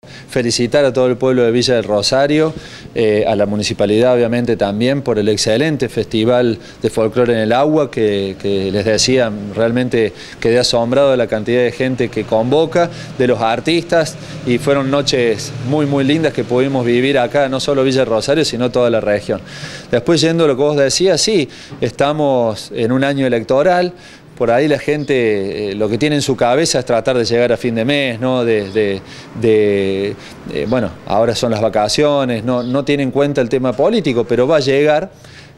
Felicitar a todo el pueblo de Villa del Rosario, a la municipalidad obviamente también por el excelente festival de folclore en el agua que les decía, realmente quedé asombrado de la cantidad de gente que convoca, de los artistas, y fueron noches muy lindas que pudimos vivir acá, no solo Villa del Rosario sino toda la región. Después, yendo a lo que vos decías, sí, estamos en un año electoral. Por ahí la gente lo que tiene en su cabeza es tratar de llegar a fin de mes, ¿no? Bueno, ahora son las vacaciones, no tiene en cuenta el tema político, pero va a llegar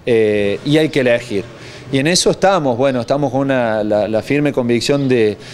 y hay que elegir. Y en eso estamos, bueno, estamos con la firme convicción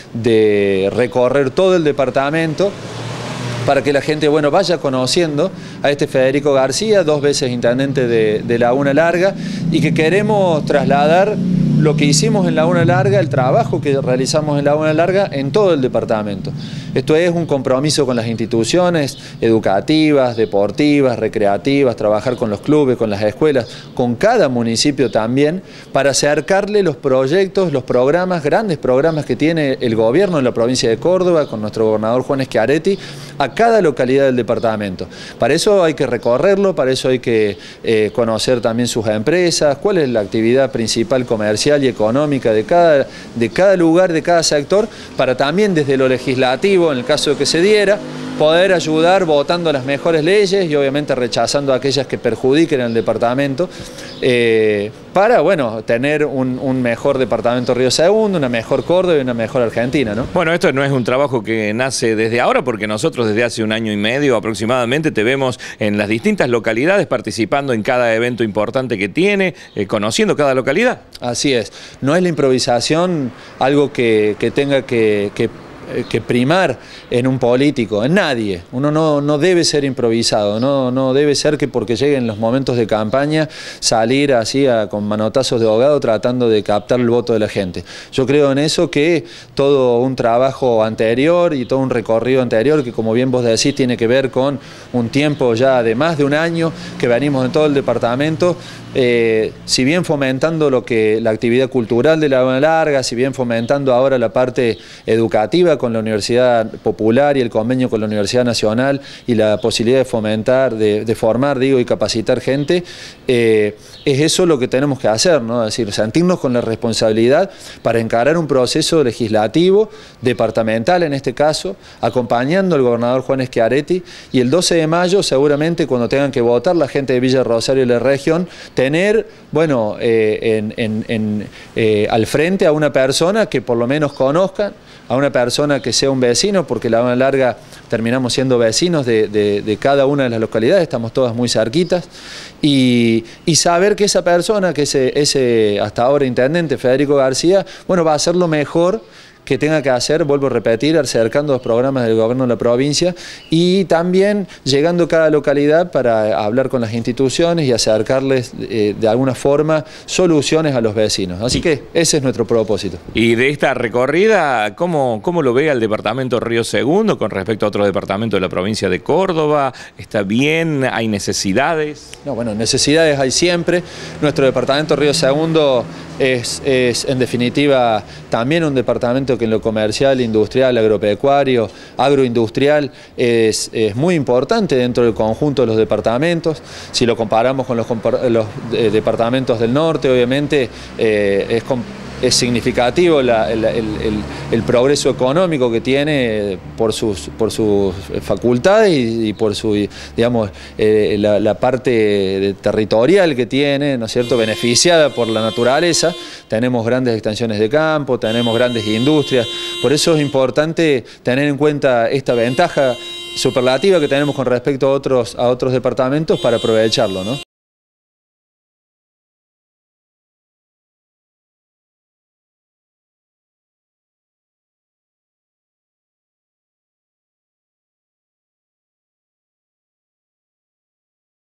de recorrer todo el departamento para que la gente, bueno, vaya conociendo a este Federico García, 2 veces intendente de Laguna Larga, y que queremos trasladar lo que hicimos en Laguna Larga, el trabajo que realizamos en Laguna Larga en todo el departamento. Esto es un compromiso con las instituciones educativas, deportivas, recreativas, trabajar con los clubes, con las escuelas, con cada municipio también, para acercarle los proyectos, los programas, grandes programas que tiene el gobierno en la provincia de Córdoba, con nuestro gobernador Juan Schiaretti, a cada localidad del departamento. Para eso hay que recorrerlo, para eso hay que conocer también sus empresas, cuál es la actividad principal comercial y económica de cada lugar, de cada sector, para también desde lo legislativo, en el caso de que se diera, poder ayudar votando las mejores leyes y obviamente rechazando aquellas que perjudiquen al departamento, para, bueno, tener un mejor departamento Río Segundo, una mejor Córdoba y una mejor Argentina, ¿no? Bueno, esto no es un trabajo que nace desde ahora, porque nosotros desde hace 1 año y medio aproximadamente te vemos en las distintas localidades participando en cada evento importante que tiene, conociendo cada localidad. Así es, no es la improvisación algo que tenga que primar en un político, en nadie. Uno no debe ser improvisado, no debe ser que porque lleguen los momentos de campaña salir así con manotazos de ahogado tratando de captar el voto de la gente. Yo creo en eso, que todo un trabajo anterior y todo un recorrido anterior, que como bien vos decís tiene que ver con un tiempo ya de más de 1 año que venimos en todo el departamento, si bien fomentando la actividad cultural de Laguna Larga, si bien fomentando ahora la parte educativa con la Universidad Popular y el convenio con la Universidad Nacional y la posibilidad de fomentar, de formar, digo, y capacitar gente, es eso lo que tenemos que hacer, ¿no? Es decir, sentirnos con la responsabilidad para encarar un proceso legislativo, departamental en este caso, acompañando al gobernador Juan Schiaretti, y el 12 de mayo seguramente cuando tengan que votar la gente de Villa Rosario y la región, tener, bueno, al frente a una persona que por lo menos conozcan, a una persona que sea un vecino, porque la Laguna Larga terminamos siendo vecinos de cada una de las localidades, estamos todas muy cerquitas, y saber que esa persona, que ese hasta ahora intendente Federico García, bueno, va a hacer lo mejor que tenga que hacer, vuelvo a repetir, acercando los programas del gobierno de la provincia y también llegando a cada localidad para hablar con las instituciones y acercarles de alguna forma soluciones a los vecinos. Así que ese es nuestro propósito. Y de esta recorrida, ¿cómo lo ve el departamento Río Segundo con respecto a otros departamentos de la provincia de Córdoba? ¿Está bien? ¿Hay necesidades? No, bueno, necesidades hay siempre. Nuestro departamento Río Segundo es en definitiva también un departamento que en lo comercial, industrial, agropecuario, agroindustrial es muy importante dentro del conjunto de los departamentos. Si lo comparamos con los departamentos del norte, obviamente es significativo el progreso económico que tiene por sus facultades y por su, digamos, la parte territorial que tiene, ¿no es cierto?, beneficiada por la naturaleza. Tenemos grandes extensiones de campo, tenemos grandes industrias, por eso es importante tener en cuenta esta ventaja superlativa que tenemos con respecto a otros departamentos para aprovecharlo, ¿no?